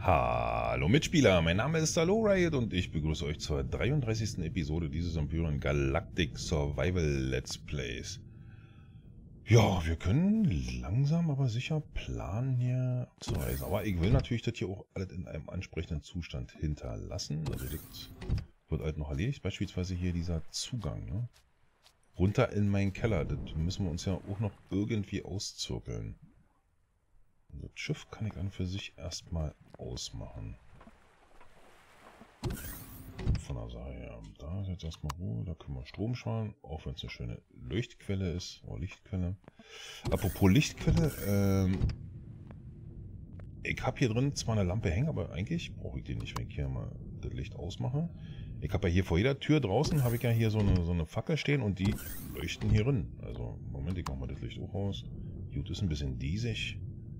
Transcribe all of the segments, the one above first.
Hallo Mitspieler, mein Name ist Halo Riot und ich begrüße euch zur 33. Episode dieses Empyrean Galactic Survival Let's Plays. Ja, wir können langsam aber sicher planen hier zu reisen. Aber ich will natürlich das hier auch alles in einem ansprechenden Zustand hinterlassen. Also das wird halt noch erledigt. Beispielsweise hier dieser Zugang, ne? Runter in meinen Keller. Das müssen wir uns ja auch noch irgendwie auszirkeln. Das Schiff kann ich an für sich erstmal ausmachen. Von der Sache her. Da ist jetzt erstmal Ruhe, da können wir Strom sparen, auch wenn es eine schöne Leuchtquelle ist. Oder Lichtquelle. Apropos Lichtquelle, ich habe hier drin zwar eine Lampe hängen, aber eigentlich brauche ich die nicht, wenn ich hier mal das Licht ausmache. Ich habe ja hier vor jeder Tür draußen, habe ich ja hier so eine Fackel stehen und die leuchten hier drin. Also, Moment, ich mache mal das Licht auch aus. Gut, ist ein bisschen diesig.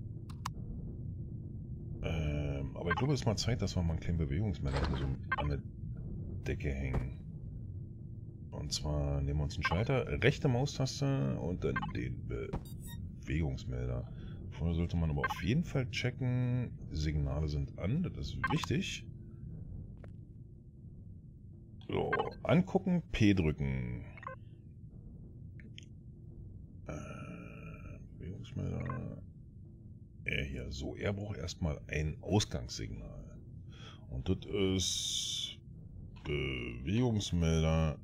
Aber ich glaube, es ist mal Zeit, dass wir mal einen kleinen Bewegungsmelder so an der Decke hängen. Und zwar nehmen wir uns einen Schalter, rechte Maustaste und dann den Bewegungsmelder. Vorher sollte man aber auf jeden Fall checken, Signale sind an, das ist wichtig. So, angucken, P drücken. Bewegungsmelder. Hier, so, er braucht erstmal ein Ausgangssignal. Und das ist Bewegungsmelder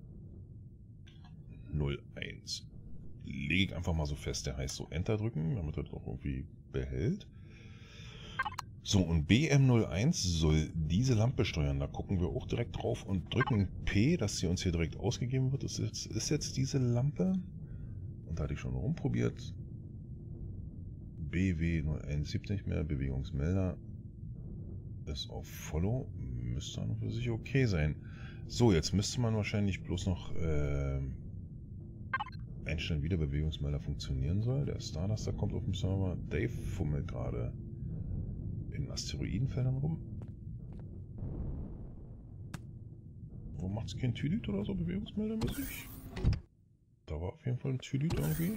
01. Lege ich einfach mal so fest, der heißt so Enter drücken, damit er das auch irgendwie behält. So, und BM01 soll diese Lampe steuern. Da gucken wir auch direkt drauf und drücken P, dass sie uns hier direkt ausgegeben wird. Das ist jetzt diese Lampe. Und da hatte ich schon rumprobiert. BW01 nicht mehr, Bewegungsmelder ist auf Follow, müsste dann für sich okay sein. So, jetzt müsste man wahrscheinlich bloß noch einstellen, wie der Bewegungsmelder funktionieren soll. Der Stardust, der kommt auf dem Server. Dave fummelt gerade in Asteroidenfeldern rum. Warum macht es kein Tüdüt oder so, Bewegungsmeldermäßig? Da war auf jeden Fall ein Tüdüt irgendwie.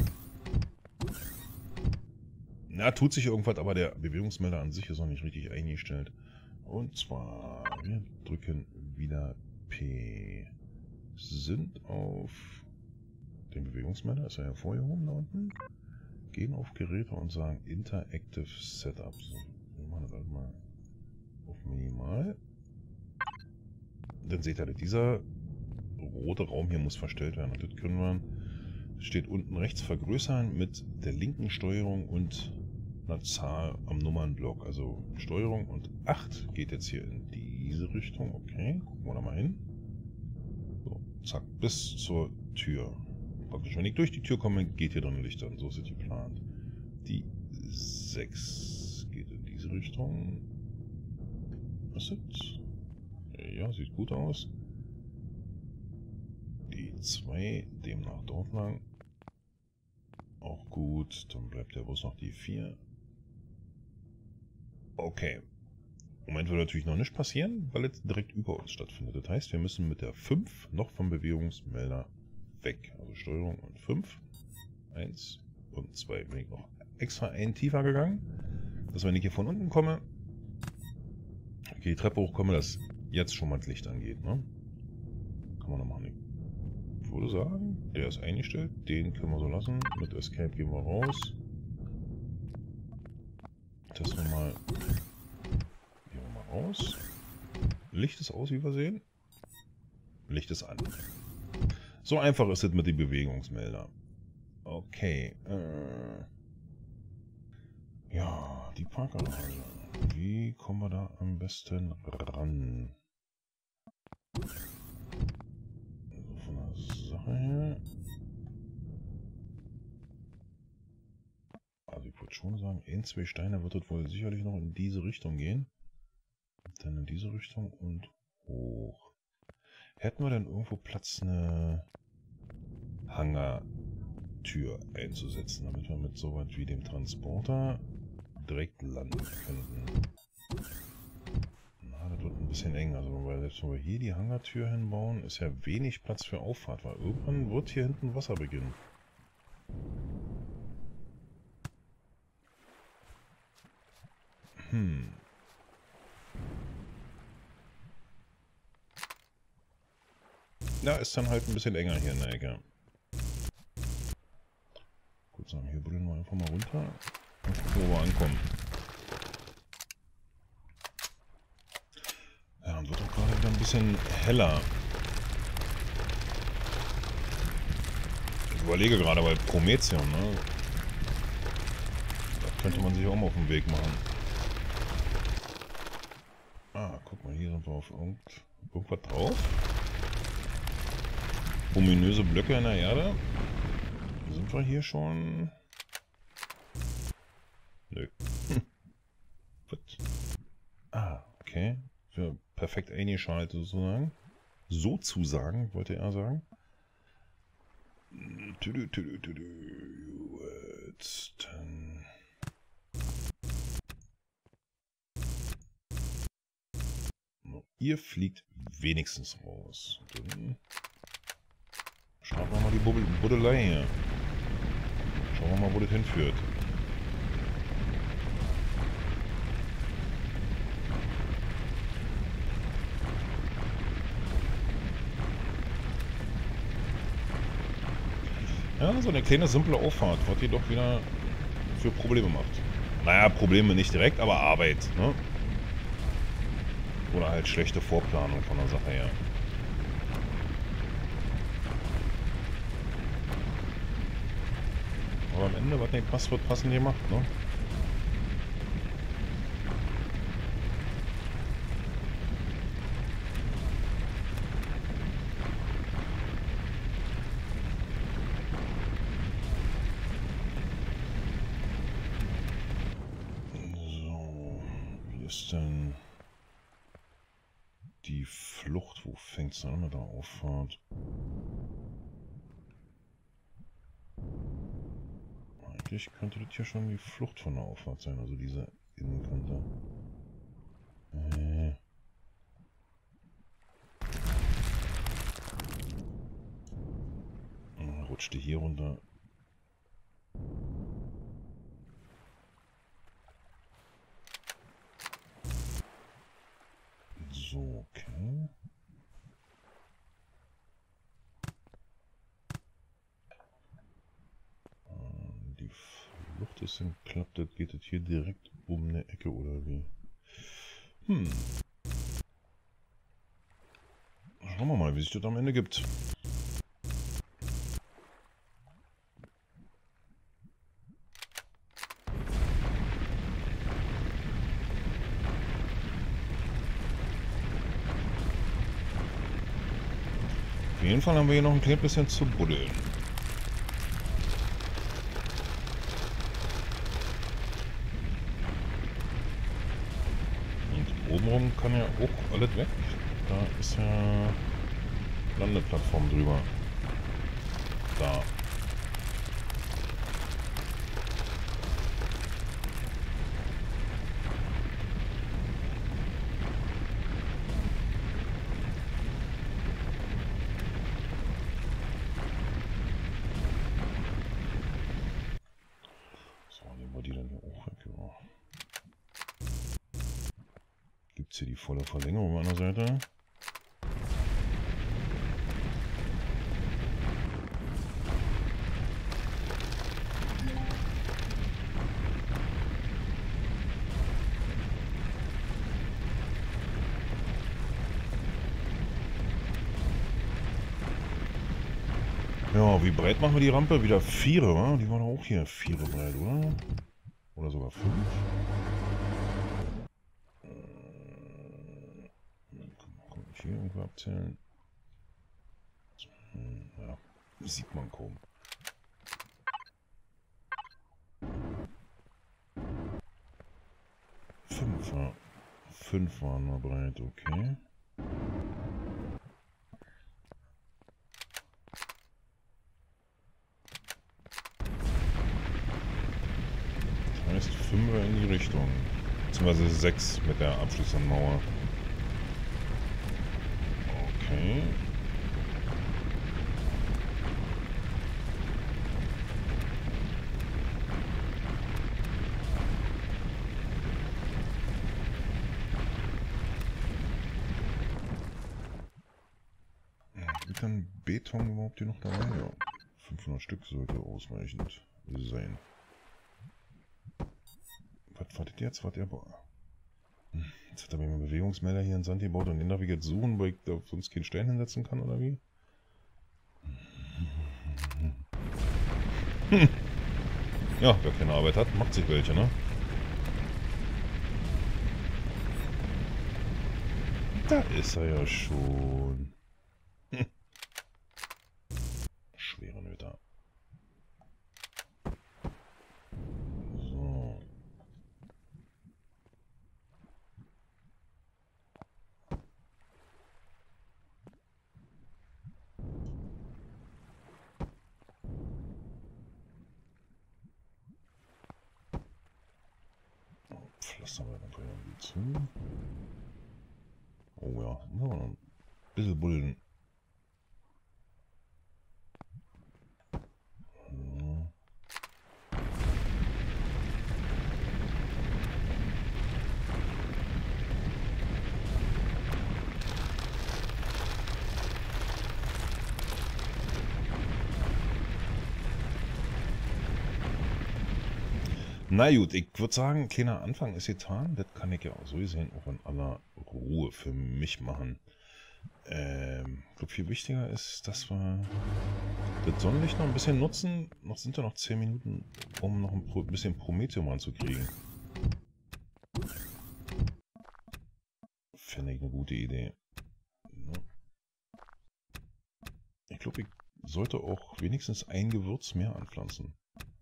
Na, tut sich irgendwas, aber der Bewegungsmelder an sich ist noch nicht richtig eingestellt. Und zwar, wir drücken wieder P. Sind auf den Bewegungsmelder, ist er hervorgehoben da unten. Gehen auf Geräte und sagen Interactive Setup. So, wir machen das halt mal auf Minimal. Dann seht ihr, dieser rote Raum hier muss verstellt werden. Und das können wir, steht unten rechts, vergrößern mit der linken Steuerung und einer Zahl am Nummernblock. Also Steuerung und 8 geht jetzt hier in diese Richtung. Okay, gucken wir da mal hin. So, zack, bis zur Tür. Praktisch, wenn ich durch die Tür komme, geht hier drin Licht an. So ist es geplant. Die 6 geht in diese Richtung. Was ist das? Ja, sieht gut aus. Die 2 demnach dort lang. Auch gut. Dann bleibt ja bloß noch die 4. Okay. Im Moment wird natürlich noch nichts passieren, weil es direkt über uns stattfindet. Das heißt, wir müssen mit der 5 noch vom Bewegungsmelder weg. Also Steuerung und 5. 1 und 2. Bin ich noch extra einen tiefer gegangen, dass wenn ich hier von unten komme, okay, die Treppe hochkomme, dass jetzt schon mal das Licht angeht. Ne? Kann man noch machen. Ich würde sagen, der ist eingestellt. Den können wir so lassen. Mit Escape gehen wir raus. Testen wir mal. Gehen wir mal raus. Licht ist aus, wie wir sehen. Licht ist an. So einfach ist es mit den Bewegungsmelder. Okay. Ja, die Parkanlage. Wie kommen wir da am besten ran? Also von der Sache her. Also ich würde schon sagen, 1, 2 Steine wird es wohl sicherlich noch in diese Richtung gehen. Dann in diese Richtung und hoch. Hätten wir denn irgendwo Platz, eine Hangartür einzusetzen, damit wir mit so was wie dem Transporter direkt landen könnten. Na, das wird ein bisschen eng. Also, weil selbst wenn wir hier die Hangartür hinbauen, ist ja wenig Platz für Auffahrt, weil irgendwann wird hier hinten Wasser beginnen. Ja, ist dann halt ein bisschen enger hier in der Ecke. Gut sagen, hier buddeln wir einfach mal runter und gucken, wo wir ankommen. Ja, und wird auch gerade wieder ein bisschen heller. Ich überlege gerade bei Prometheum, ne? Da könnte man sich auch mal auf den Weg machen. Ah, guck mal, hier sind wir auf irgendwas drauf. Ominöse Blöcke in der Erde. Sind wir hier schon? Nö. Was? Ah, okay. Für perfekt eingeschaltet sozusagen. Sozusagen, wollte er sagen. Jetzt. Ihr fliegt wenigstens raus. Dann starten wir mal die Buddelei hier. Schauen wir mal, wo das hinführt. Ja, so eine kleine, simple Auffahrt, was die doch wieder für Probleme macht. Naja, Probleme nicht direkt, aber Arbeit, ne? Oder halt schlechte Vorplanung von der Sache her. Aber am Ende, was nicht passt, wird passend gemacht, ne? So, wie ist denn die Flucht? Wo fängt es an mit der Auffahrt? Eigentlich könnte das hier schon die Flucht von der Auffahrt sein, also diese Innenkante. Rutschte hier runter. So, okay. Die Flucht ist klappt, das geht das hier direkt um eine Ecke oder wie? Schauen wir mal, wie sich das am Ende gibt. Auf jeden Fall haben wir hier noch ein kleines bisschen zu buddeln. Und obenrum kann ja auch alles weg. Da ist ja Landeplattform drüber. Da. Gibt es hier die volle Verlängerung an der Seite? Ja, wie breit machen wir die Rampe? Wieder 4, wa? Die war doch auch hier 4 breit, oder? Oder sogar 5. Kann ich hier irgendwo abzählen? Ja, sieht man kaum. 5 waren wir breit, okay. Das heißt 5 in die Richtung. Beziehungsweise 6 mit der abschließenden Mauer. Okay. denn Beton überhaupt hier noch dabei? Ja, 500 Stück sollte ausreichend sein. Was wartet jetzt? Jetzt hat er mir einen Bewegungsmelder hier in Sand gebaut und den darf ich jetzt suchen, weil ich da sonst keinen Stein hinsetzen kann, oder wie? Ja, wer keine Arbeit hat, macht sich welche, ne? Da ist er ja schon. Schwere Nöter. So. Pflastern wir dann irgendwie zu. Oh ja, noch ein bisschen Bullen. So. Na gut, ich würde sagen, kleiner Anfang ist getan. Das kann ich ja auch so gesehen auch in aller Ruhe für mich machen. Ich glaube, viel wichtiger ist, dass wir das Sonnenlicht noch ein bisschen nutzen. Noch sind ja noch 10 Minuten, um noch ein bisschen Promethium ranzukriegen. Finde ich eine gute Idee. Ich glaube, ich sollte auch wenigstens ein Gewürz mehr anpflanzen.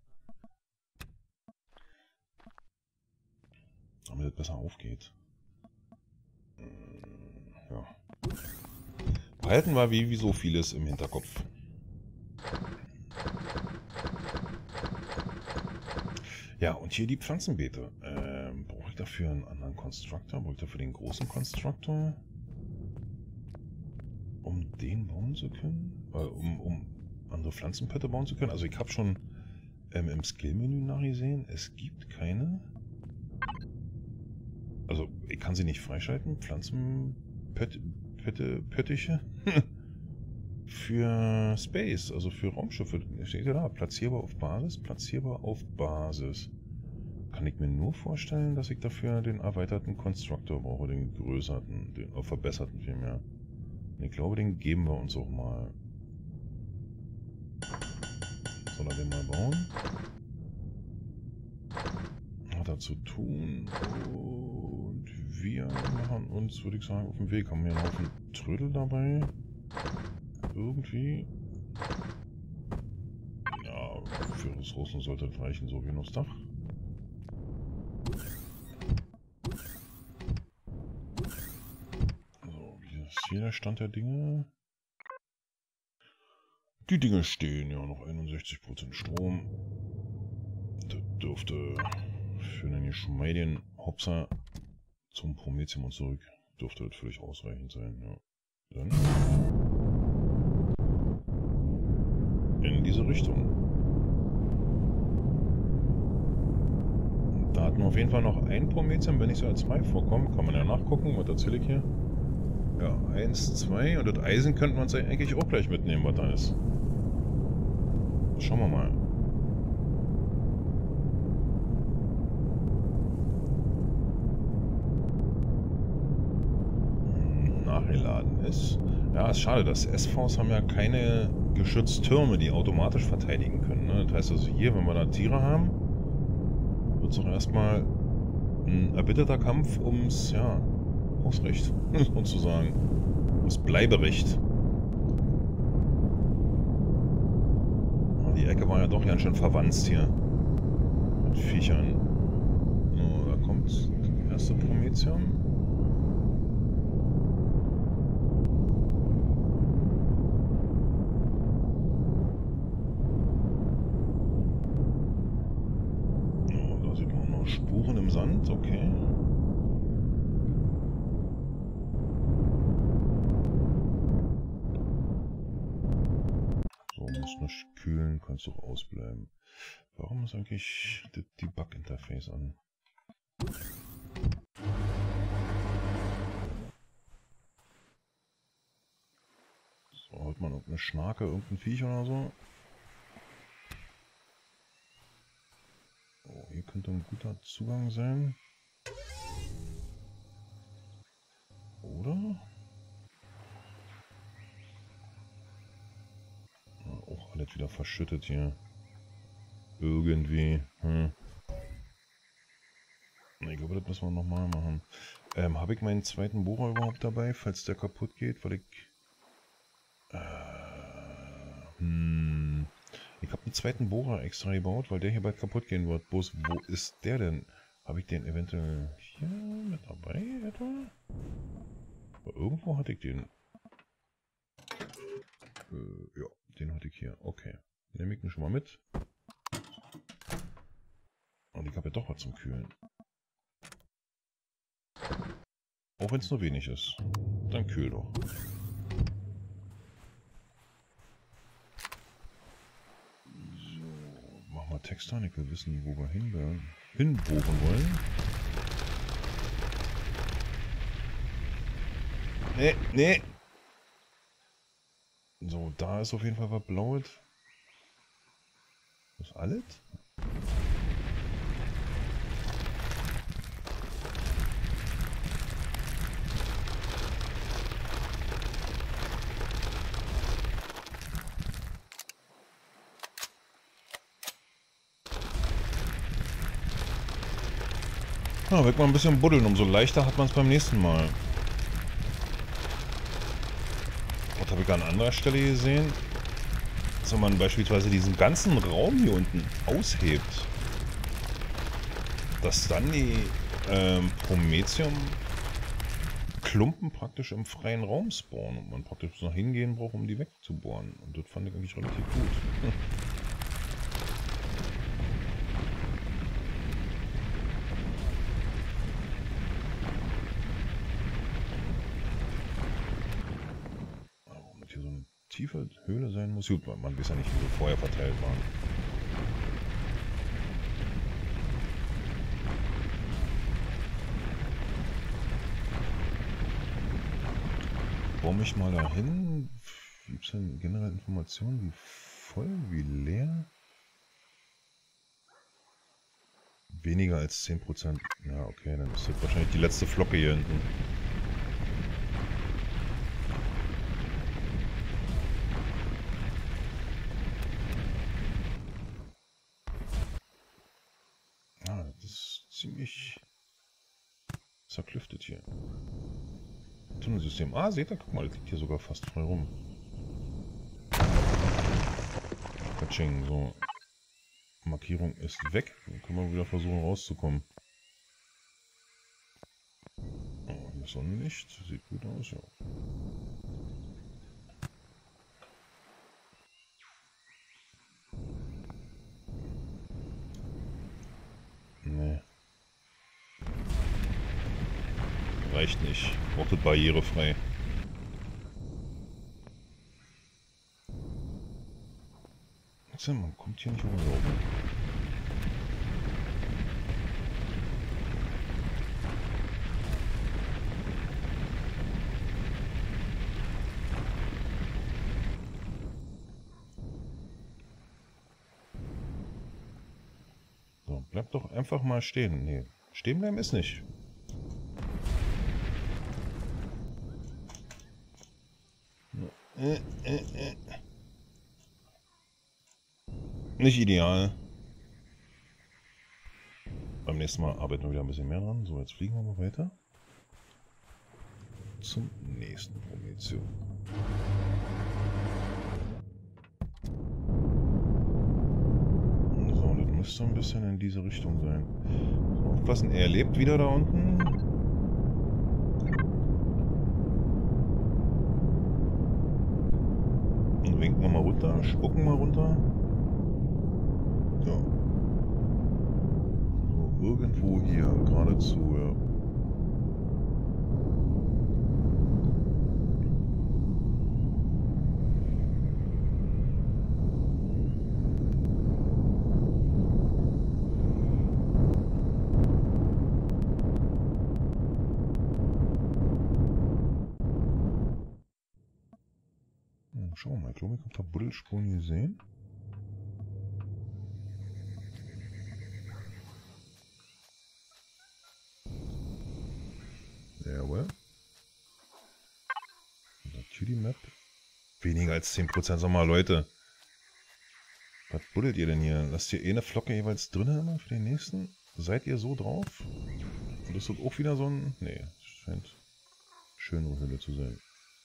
Damit es besser aufgeht. Ja. Behalten wir wie so vieles im Hinterkopf. Ja, und hier die Pflanzenbeete. Brauche ich dafür einen anderen Constructor? Brauche ich dafür den großen Constructor? Um den bauen zu können? Um andere Pflanzenpötte bauen zu können? Also ich habe schon im Skill-Menü nachgesehen, es gibt keine... Also ich kann sie nicht freischalten. Pflanzenpöttiche für Space, also für Raumschiffe. Steht ja da, platzierbar auf Basis, platzierbar auf Basis. Kann ich mir nur vorstellen, dass ich dafür den erweiterten Constructor brauche, den größeren, den verbesserten vielmehr. Und ich glaube, den geben wir uns auch mal. Soll er den mal bauen? Hat er zu tun. Und wir machen uns, würde ich sagen, auf den Weg. Haben wir einen Haufen Trödel dabei? Irgendwie. Ja, für Ressourcen sollte das reichen, so wie nur das Dach. So, wie ist hier der Stand der Dinge? Die Dinge stehen, ja, noch 61% Strom. Das dürfte für einen geschmeidigen Hopser zum Promethium und zurück, dürfte das völlig ausreichend sein, ja. Dann in diese Richtung. Da hatten wir auf jeden Fall noch ein Promethium, wenn nicht sogar 2 vorkommen. Kann man ja nachgucken, was erzähle ich hier? Ja, 1, 2 und das Eisen könnten wir uns eigentlich auch gleich mitnehmen, was da ist. Schauen wir mal. Nachgeladen ist. Ja, ist schade, dass SVs haben ja keine Geschütztürme, die automatisch verteidigen können. Ne? Das heißt also hier, wenn wir da Tiere haben, wird es doch erstmal ein erbitterter Kampf ums, ja, Hausrecht, sozusagen. Ums Bleiberecht. Die Ecke war ja doch ganz schön verwanzt hier. Mit Viechern. So, da kommt das erste Promethium. Oh, da sieht man noch Spuren im Sand, okay. So, muss nicht kühlen, kannst doch ausbleiben. Warum ist eigentlich das Debug-Interface an? So, hört man irgendeine Schnarke, irgendein Viech oder so. Oh, hier könnte ein guter Zugang sein. Oder? Ja, auch alles wieder verschüttet hier. Irgendwie. Ich glaube, das müssen wir nochmal machen. Habe ich meinen zweiten Bohrer überhaupt dabei, falls der kaputt geht? Weil ich... Ich habe einen zweiten Bohrer extra gebaut, weil der hier bald kaputt gehen wird. Wo ist der denn? Habe ich den eventuell hier mit dabei etwa? Aber irgendwo hatte ich den. Ja, den hatte ich hier. Okay. Nehme ich ihn schon mal mit. Und ich habe ja doch was zum Kühlen. Auch wenn es nur wenig ist. Dann kühl doch. So, mach mal Text an. Ich will wissen, wo wir hinbohren wollen. Nee. So, da ist auf jeden Fall was Blaues. Das ist alles? Ja, wird man ein bisschen buddeln, umso leichter hat man es beim nächsten Mal. Was habe ich an anderer Stelle gesehen? Dass man beispielsweise diesen ganzen Raum hier unten aushebt, dass dann die Promethium-Klumpen praktisch im freien Raum spawnen und man praktisch nach hingehen braucht, um die wegzubohren. Und das fand ich eigentlich relativ gut. Hier so eine tiefe Höhle sein muss. Gut, man weiß ja nicht, wie sie vorher verteilt waren. Baue mich mal dahin. Gibt es denn generell Informationen, wie voll, wie leer? Weniger als 10%. Ja, okay, dann ist das wahrscheinlich die letzte Flocke hier hinten. Das ist ziemlich zerklüftet hier. Tunnelsystem. Ah, seht ihr? Guck mal, das liegt hier sogar fast frei rum. Katsching, so. Markierung ist weg. Dann können wir wieder versuchen rauszukommen. Oh, hier ist Sonnenlicht. Sieht gut aus, ja. Nee. Reicht nicht. Braucht das barrierefrei. Man kommt hier nicht überlaufen. So, bleib doch einfach mal stehen. Nee, stehen bleiben ist nicht. Nicht ideal. Beim nächsten Mal arbeiten wir wieder ein bisschen mehr dran. So, jetzt fliegen wir mal weiter. Zum nächsten Promethium. So, das müsste ein bisschen in diese Richtung sein. So, aufpassen, er lebt wieder da unten. Und winken wir mal runter, spucken mal runter. Ja. So, irgendwo hier, geradezu, ja. Schauen Ich glaube, ich habe da Buddelspuren gesehen. Jawohl. Cutie Map. Weniger als 10%. Sag mal, Leute. Was buddelt ihr denn hier? Lasst ihr eine Flocke jeweils drin immer für den nächsten? Seid ihr so drauf? Und ist das auch wieder so ein... Nee, scheint schönere Hülle zu sein.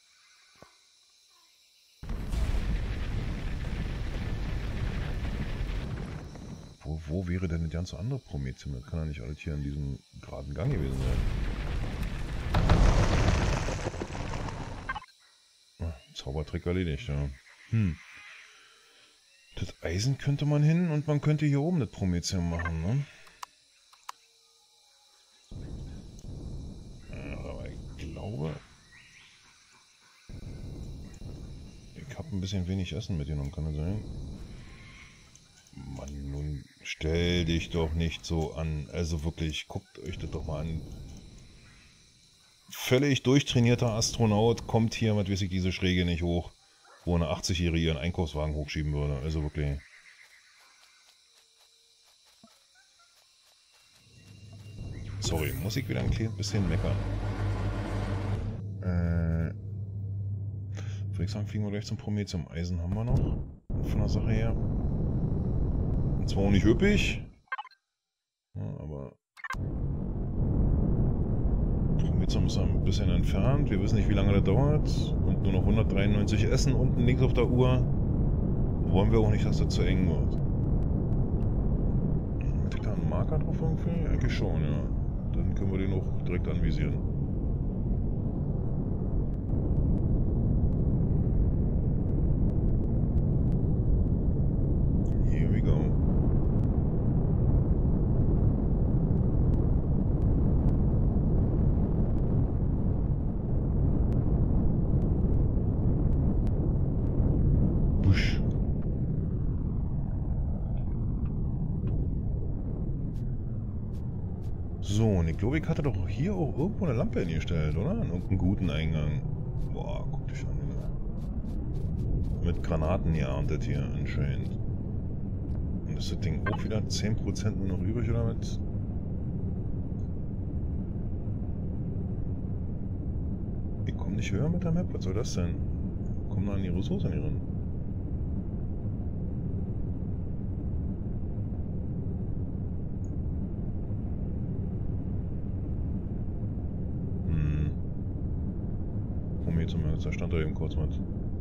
Wo wäre denn eine ganze andere Prometheum? Das kann ja nicht alles hier in diesem geraden Gang gewesen sein. Ah, Zaubertrick erledigt, ja. Das Eisen könnte man hin und man könnte hier oben das Prometheum machen, ne? Aber ich glaube... Ich habe ein bisschen wenig Essen mitgenommen, kann das sein? Mann, nun stell dich doch nicht so an. Also wirklich, guckt euch das doch mal an. Völlig durchtrainierter Astronaut kommt hier, was weiß ich, diese Schräge nicht hoch, wo eine 80-Jährige ihren Einkaufswagen hochschieben würde. Also wirklich. Sorry, muss ich wieder ein kleines bisschen meckern. Würde ich sagen, fliegen wir gleich zum Prometheum. Eisen haben wir noch. Von der Sache her. Zwar auch nicht üppig, ja, aber Prometheum ist ein bisschen entfernt. Wir wissen nicht, wie lange das dauert. Und nur noch 193 Essen unten links auf der Uhr. Wollen wir auch nicht, dass das zu eng wird. Hat ich da einen Marker drauf irgendwie? Eigentlich schon, ja. Dann können wir den auch direkt anvisieren. Here we go. So, und ich glaube, ich hatte doch hier auch irgendwo eine Lampe hingestellt, oder? An irgendeinem guten Eingang. Boah, guck dich an, Junge. Mit Granaten geerntet hier anscheinend. Und ist das Ding auch wieder 10% nur noch übrig, oder was? Ich komme nicht höher mit der Map, was soll das denn? Kommen da an die Ressourcen hier ran? Da stand er eben kurz mit.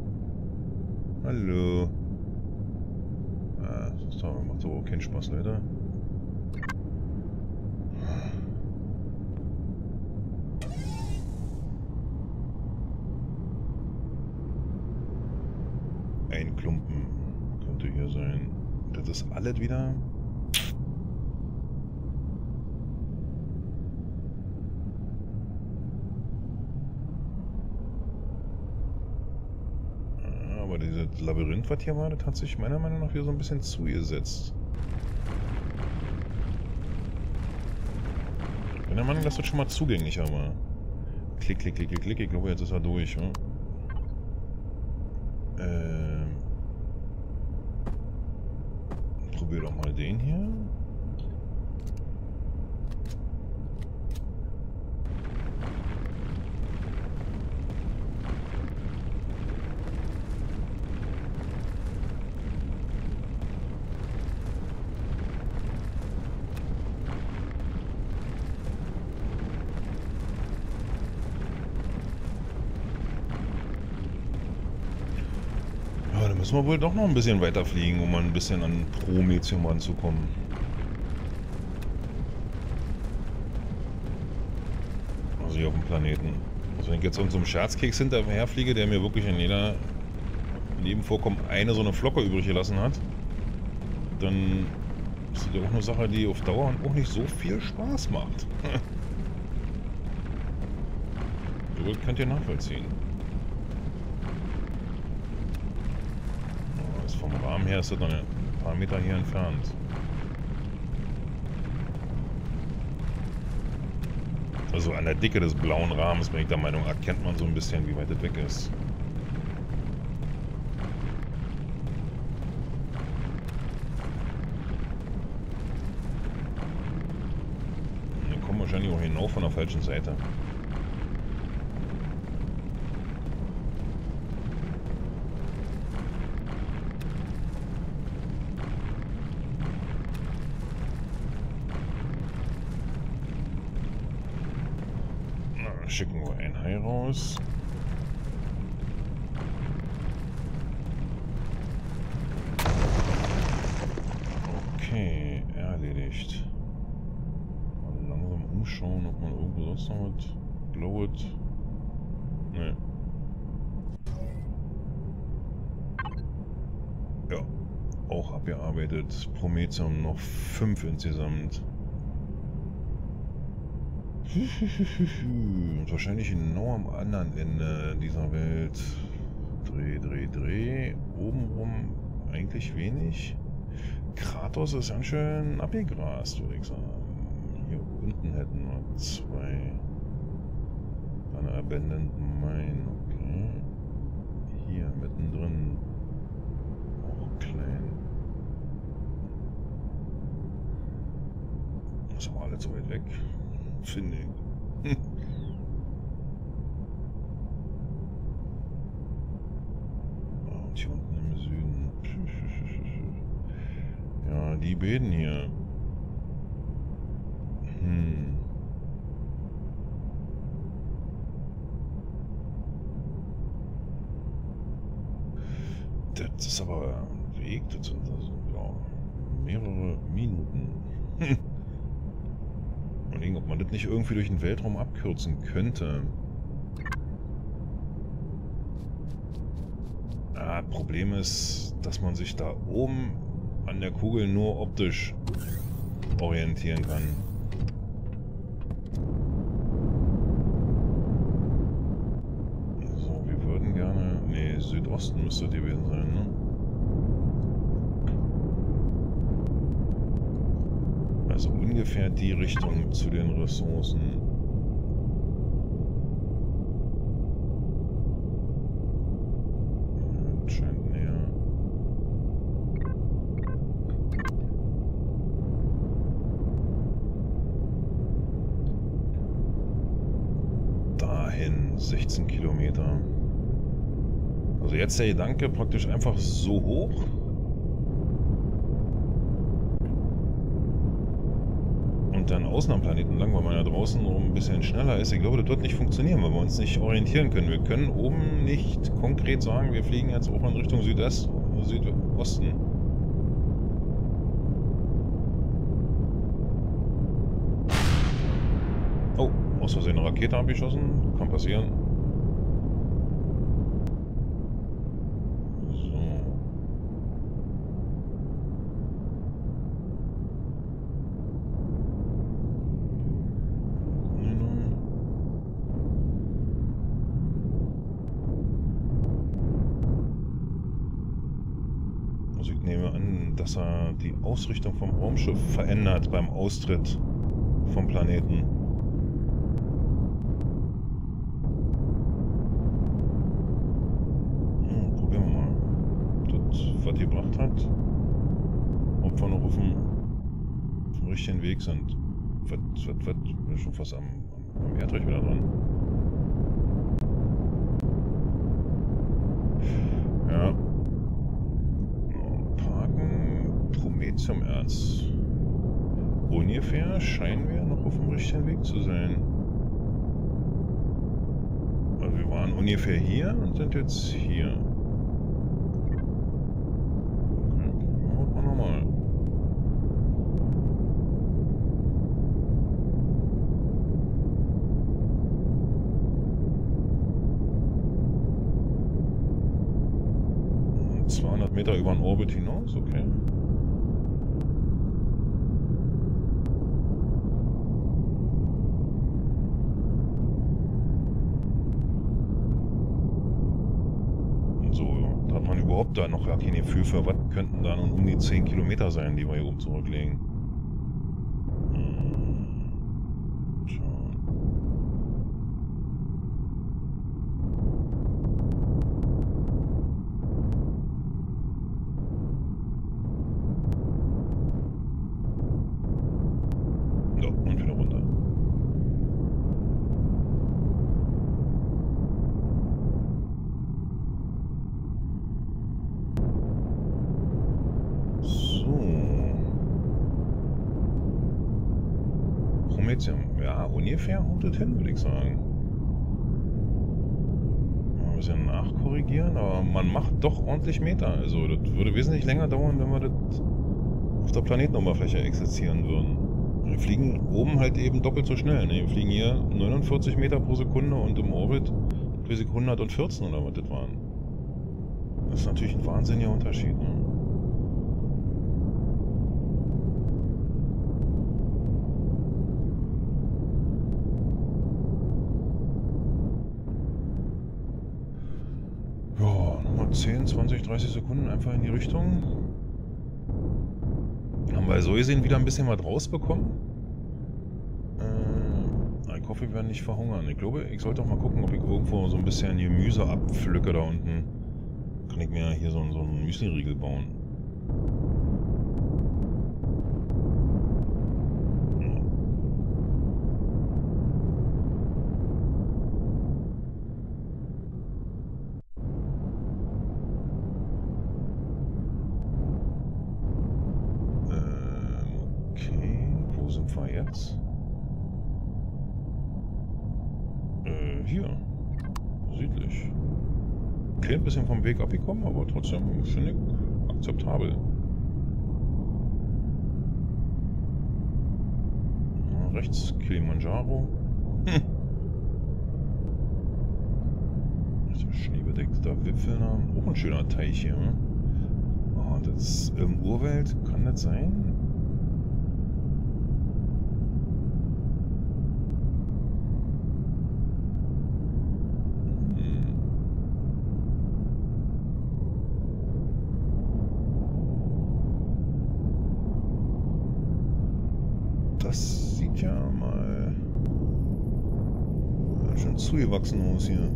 Hallo. Ah, das ist doch, macht so keinen Spaß, Leute. Ein Klumpen könnte hier sein. Das ist alles wieder. Aber dieses Labyrinth, was hier war, das hat sich meiner Meinung nach wieder so ein bisschen zugesetzt. Ich bin der Meinung, dass das schon mal zugänglicher war. Klick, klick, klick, klick, klick. Ich glaube, jetzt ist er durch, oder? Probier doch mal den hier. Da müssen wir wohl doch noch ein bisschen weiter fliegen, um mal ein bisschen an Prometheum ranzukommen. Also hier auf dem Planeten. Also wenn ich jetzt irgendeinem Scherzkeks hinterher fliege, der mir wirklich in jeder Nebenvorkommen eine so eine Flocke übrig gelassen hat, dann ist das ja auch eine Sache, die auf Dauer auch nicht so viel Spaß macht. Das könnt ihr nachvollziehen. Vom Rahmen her ist das noch ein paar Meter hier entfernt. Also an der Dicke des blauen Rahmens bin ich der Meinung, erkennt man so ein bisschen, wie weit das weg ist. wahrscheinlich auch genau von der falschen Seite. Na, schicken wir ein Hai raus. Okay, erledigt. Mal langsam umschauen, ob man irgendwo sonst noch was glowet. Ne. Ja, auch abgearbeitet. Prometheum noch 5 insgesamt. Und wahrscheinlich genau am anderen Ende dieser Welt. Dreh. Obenrum eigentlich wenig. Kratos ist ganz schön abgegrast, würde ich sagen. Hier unten hätten wir 2. Eine Abandoned Mine, okay. Hier mittendrin. Auch klein. Das ist aber alles so weit weg, finde ich. Und hier unten im Süden. Ja, die beiden hier. Das ist aber ein Weg, das sind also, ja, mehrere Minuten. Überlegen, ob man das nicht irgendwie durch den Weltraum abkürzen könnte. Problem ist, dass man sich da oben an der Kugel nur optisch orientieren kann. So, wir würden gerne... Ne, Südosten müsste das gewesen sein, ne? Also ungefähr die Richtung zu den Ressourcen. Scheint näher. Dahin 16 Kilometer. Also jetzt der Gedanke praktisch einfach so hoch. Und dann außen am Planeten lang, weil man ja draußen noch ein bisschen schneller ist. Ich glaube, das wird nicht funktionieren, weil wir uns nicht orientieren können. Wir können oben nicht konkret sagen, wir fliegen jetzt auch in Richtung Südosten. Oh, aus Versehen eine Rakete abgeschossen. Kann passieren. Ich nehme an, dass er die Ausrichtung vom Raumschiff verändert beim Austritt vom Planeten. Probieren wir mal, ob das was gebracht hat. Ob wir noch auf dem richtigen Weg sind. Wir sind schon fast am Erdreich wieder dran. Ja. Prometheum-Erz. Ungefähr scheinen wir noch auf dem richtigen Weg zu sein. Also wir waren ungefähr hier und sind jetzt hier. Okay, machen wir nochmal. Und 200 Meter über den Orbit hinaus, okay. Überhaupt da noch gar kein Gefühl für, was könnten da nun um die 10 Kilometer sein, die wir hier oben zurücklegen. Schauen. Ja, und wieder runter. Prometheum. Ja, ungefähr haut das hin, würde ich sagen. Mal ein bisschen nachkorrigieren, aber man macht doch ordentlich Meter. Also das würde wesentlich länger dauern, wenn wir das auf der Planetenoberfläche exerzieren würden. Wir fliegen oben halt eben doppelt so schnell. Ne? Wir fliegen hier 49 Meter pro Sekunde und im Orbit 114 oder was das waren. Das ist natürlich ein wahnsinniger Unterschied. Ne? Ja, nochmal 10, 20, 30 Sekunden einfach in die Richtung. Haben wir so gesehen wieder ein bisschen was rausbekommen. Ich hoffe, wir werden nicht verhungern. Ich glaube, ich sollte auch mal gucken, ob ich irgendwo so ein bisschen Gemüse abpflücke da unten. Kann ich mir hier so einen Müsli-Riegel bauen. Okay, wo sind wir jetzt? Hier. Südlich. Okay, ein bisschen vom Weg abgekommen, aber trotzdem finde ich akzeptabel. Ja, rechts Kilimanjaro. Schneebedeckter Wipfel, auch ein schöner Teich hier. Ne? Oh, das im Urwald, kann das sein? Das sieht ja mal ganz schön zugewachsen aus hier.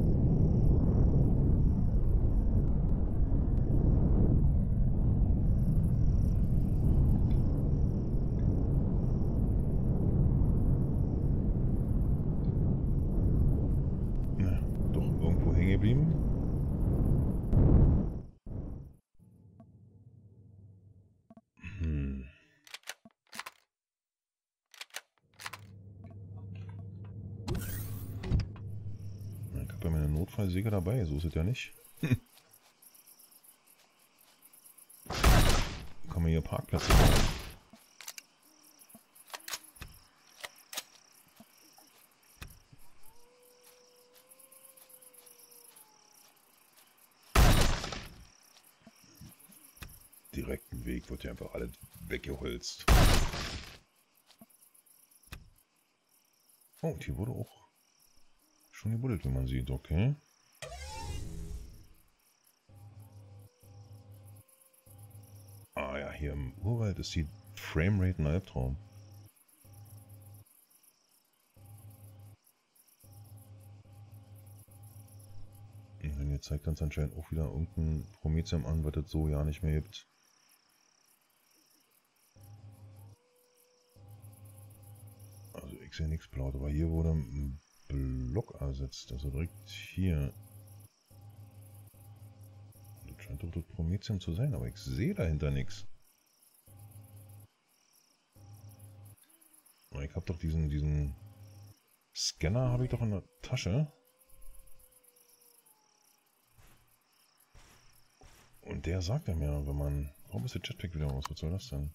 Na, doch irgendwo hängen geblieben. Ich habe ja meine Notfallsäge dabei, so ist es ja nicht. Kann man hier Parkplätze bauen. Direkten Weg wird ja einfach alles weggeholzt. Oh, die wurde auch schon gebuddelt, wie man sieht, okay. Ah ja, hier im Urwald ist die Framerate ein Albtraum. Und hier zeigt uns anscheinend auch wieder irgendein Prometheum an, was es so ja nicht mehr gibt. Also ich sehe nichts blaut, aber hier wurde ein Block ersetzt, also direkt hier. Das scheint doch das Prometheum zu sein, aber ich sehe dahinter nichts. Ich habe doch diesen Scanner habe ich doch in der Tasche. Und der sagt ja mir, wenn man... Warum ist der Jetpack wieder aus? Was soll das denn?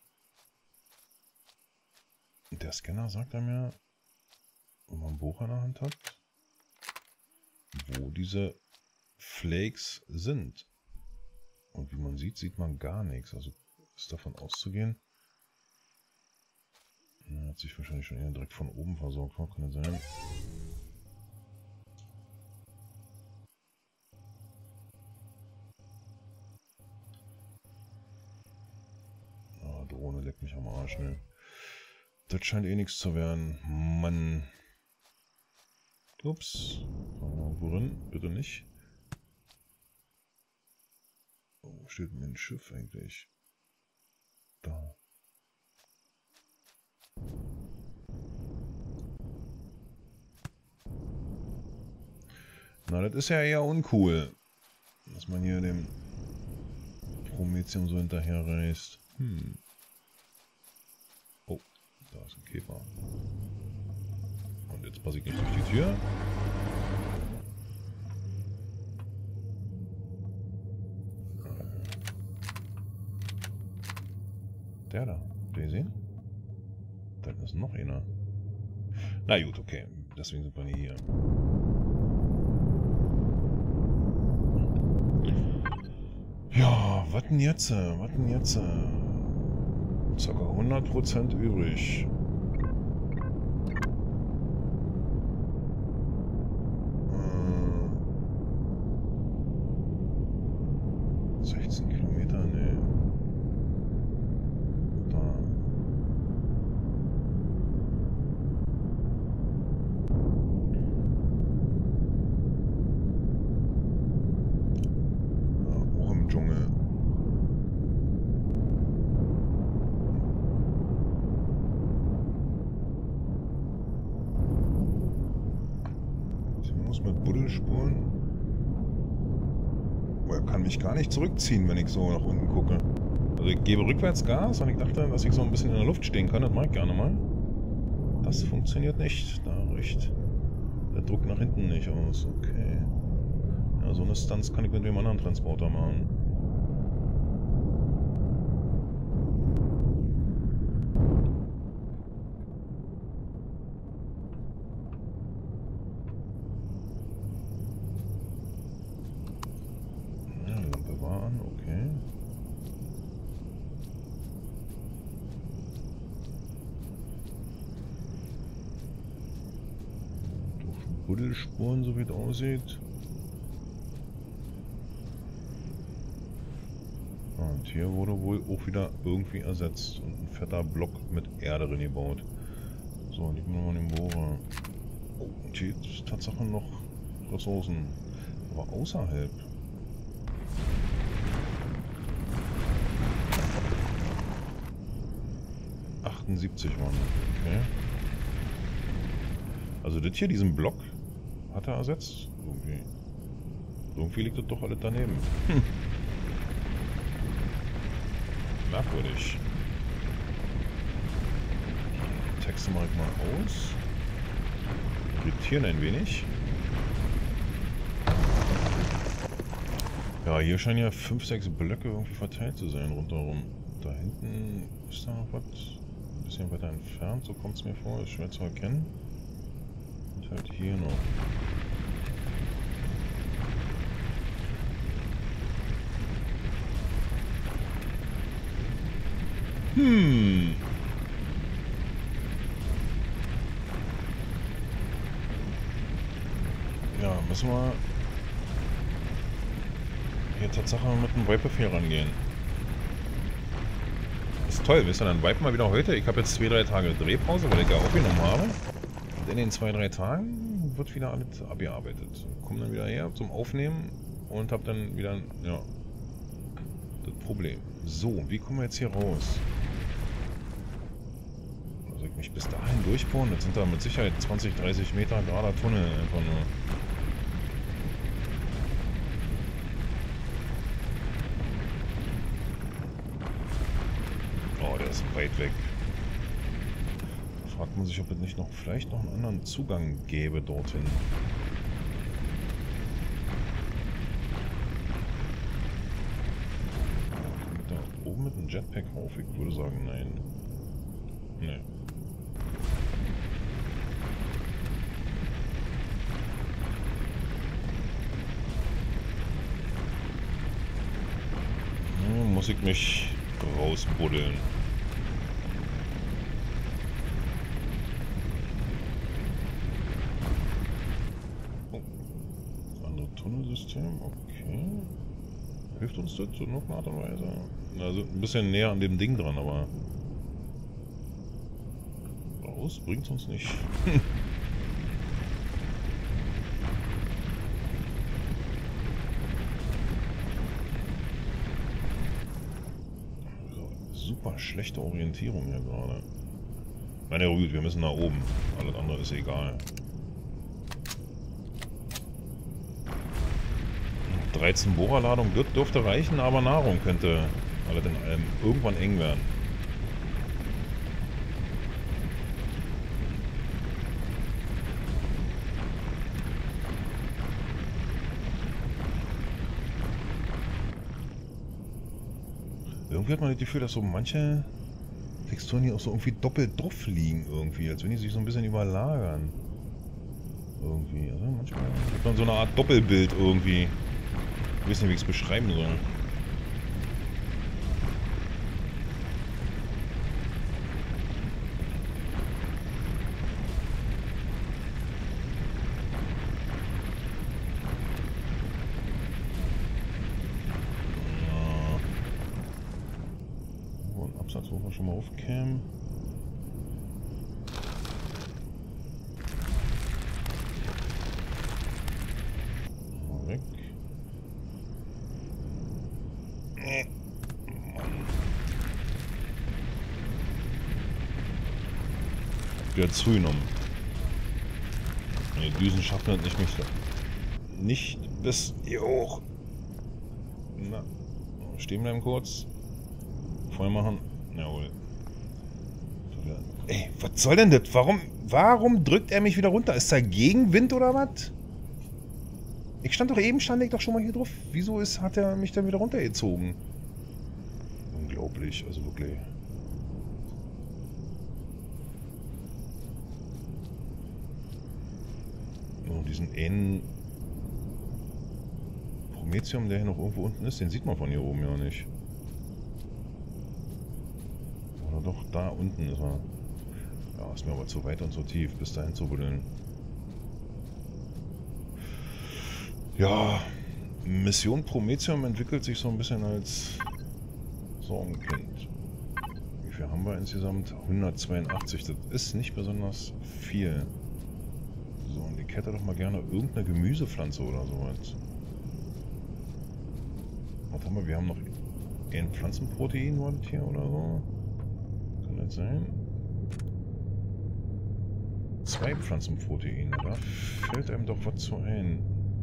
Der Scanner sagt mir, wenn man ein Buch in der Hand hat, wo diese Flakes sind. Und wie man sieht, sieht man gar nichts. Also ist davon auszugehen. Er hat sich wahrscheinlich schon eher direkt von oben versorgt. Kann das sein? Ah, Drohne leckt mich am Arsch, ne? Das scheint eh nichts zu werden. Mann. Ups. Worin? Bitte nicht. Wo steht mein Schiff eigentlich? Da. Na, das ist ja eher uncool, dass man hier dem Prometheum so hinterher reist. Oh, Da ist ein Käfer. Und jetzt passe ich nicht durch die Tür. Der da. Habt ihr gesehen? Da ist noch einer. Na gut, okay. Deswegen sind wir nicht hier. Ja, was denn jetzt? Was denn jetzt? Ca. 100% übrig. Äh, 16 Kilometer, ne. Da. Ja, auch im Dschungel. Mit Buddelspuren. Er kann mich gar nicht zurückziehen, wenn ich so nach unten gucke. Also ich gebe rückwärts Gas und ich dachte, dass ich so ein bisschen in der Luft stehen kann. Das mag ich gerne mal. Das funktioniert nicht. Da reicht der Druck nach hinten nicht aus. Okay. Ja, so eine Stunts kann ich mit dem anderen Transporter machen. Okay. Durch Buddelspuren, so wie es aussieht. Und hier wurde wohl auch wieder irgendwie ersetzt und ein fetter Block mit Erde drin gebaut. So, und ich bin nochmal den Bohrer. Oh, und hier ist Tatsache noch Ressourcen. Aber außerhalb. waren das, okay. Also das hier, diesen Block, hat er ersetzt. Irgendwie liegt das doch alles daneben. Merkwürdig. Texte mache ich mal aus. Irritieren ein wenig. Ja, hier scheinen ja 5, 6 Blöcke irgendwie verteilt zu sein rundherum. Da hinten ist da noch was. Ein bisschen weiter entfernt, so kommt es mir vor. Ist schwer zu erkennen. Und halt hier noch. Ja, müssen wir hier Tatsache mit einem Wipe-Befehl rangehen. Ist toll, wisst ihr, dann wipen wir wieder heute. Ich habe jetzt 2, 3 Tage Drehpause, weil ich ja aufgenommen habe. Und in den 2, 3 Tagen wird wieder alles abgearbeitet. Komme dann wieder her zum Aufnehmen und habe dann wieder, ja, das Problem. So, wie kommen wir jetzt hier raus? Also ich mich bis dahin durchbohren, das sind da mit Sicherheit 20, 30 Meter gerader Tunnel einfach nur. Oh, der ist weit weg. Da fragt man sich, ob es nicht noch vielleicht noch einen anderen Zugang gäbe dorthin. Kommt da oben mit einem Jetpack rauf? Ich würde sagen, nein. Nee. Muss ich mich rausbuddeln. Oh. Das andere Tunnelsystem, okay. Hilft uns das in irgendeiner Art und Weise? Also ein bisschen näher an dem Ding dran, aber raus bringt uns nicht. Super schlechte Orientierung hier gerade. Meine gut, wir müssen nach oben. Alles andere ist egal. 13 Bohrerladung dürfte reichen, aber Nahrung könnte alles in allem irgendwann eng werden. irgendwie hat man das Gefühl, dass so manche Texturen hier auch so irgendwie doppelt drauf liegen irgendwie, als wenn die sich so ein bisschen überlagern. Irgendwie, also manchmal hat man so eine Art Doppelbild irgendwie. Ich weiß nicht, wie ich es beschreiben soll. Absatz, wo wir schon mal aufkämen. Mal weg. Mann. Wieder zugenommen. Die Düsen schaffen das nicht bis hier hoch. Na, stehen bleiben kurz. Voll machen. Jawohl. Ey, was soll denn das? Warum drückt er mich wieder runter? Ist da Gegenwind oder was? Stand ich doch schon mal hier drauf. Wieso hat er mich dann wieder runtergezogen? Unglaublich, also wirklich. Und diesen einen Prometheum, der hier noch irgendwo unten ist, den sieht man von hier oben ja nicht. Oder doch, da unten ist er. Ja, ist mir aber zu weit und zu tief, bis dahin zu buddeln. Ja, Mission Prometheum entwickelt sich so ein bisschen als Sorgenkind. Wie viel haben wir insgesamt? 182, das ist nicht besonders viel. So, und ich hätte doch mal gerne irgendeine Gemüsepflanze oder sowas. Was haben wir? Wir haben noch ein Pflanzenprotein hier oder so. Kann das sein? 2 Pflanzenproteine. Da fällt einem doch was zu ein.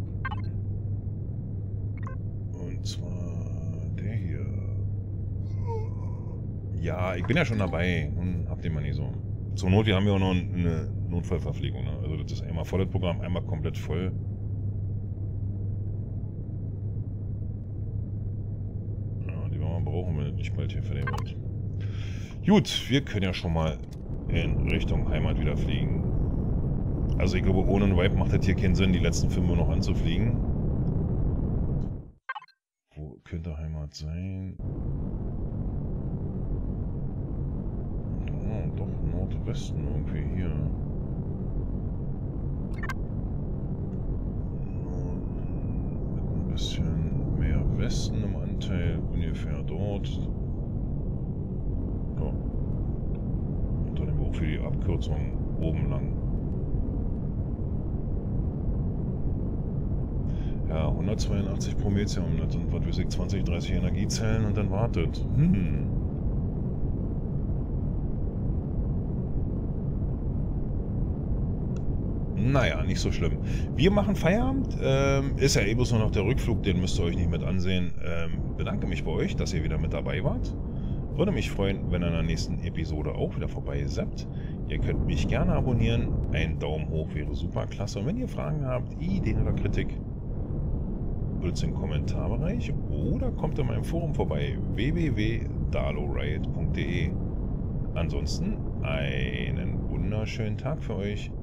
Und zwar der hier. Ja, ich bin ja schon dabei. Habt ihr mal nicht so. Zur Not, wir haben ja auch noch eine Notfallverpflegung. Ne? Also das ist einmal voll das Programm, einmal komplett voll. Ja, die wir mal brauchen, wenn das nicht bald hier fertig wird. Gut, wir können ja schon mal in Richtung Heimat wieder fliegen. Also ich glaube, ohne einen Vibe macht das hier keinen Sinn, die letzten 5 noch anzufliegen. Wo könnte Heimat sein? Oh, doch, Nordwesten irgendwie hier. Mit ein bisschen mehr Westen im Anteil, ungefähr dort. Ja. Und dann eben auch für die Abkürzung oben lang. Ja, 182 Prometheum, das sind, was weiß ich, 20, 30 Energiezellen und dann wartet. Naja, nicht so schlimm. Wir machen Feierabend. Ist ja eh bloß nur noch der Rückflug, den müsst ihr euch nicht mit ansehen. Bedanke mich bei euch, dass ihr wieder mit dabei wart. Würde mich freuen, wenn ihr in der nächsten Episode auch wieder vorbei seid. Ihr könnt mich gerne abonnieren. Ein Daumen hoch wäre super klasse. Und wenn ihr Fragen habt, Ideen oder Kritik, bitte im Kommentarbereich oder kommt in meinem Forum vorbei, www.daloriot.de. Ansonsten einen wunderschönen Tag für euch.